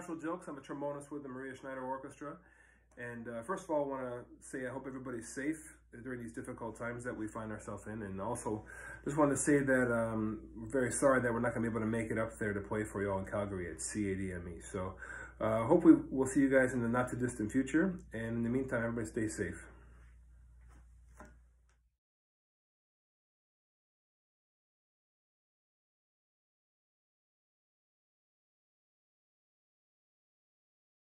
Marshall Gilkes. I'm a trombonist with the Maria Schneider Orchestra. And first of all, I want to say I hope everybody's safe during these difficult times that we find ourselves in. And also, just wanted to say that we're very sorry that we're not going to be able to make it up there to play for you all in Calgary at CADME. So hopefully we'll see you guys in the not too distant future. And in the meantime, everybody stay safe.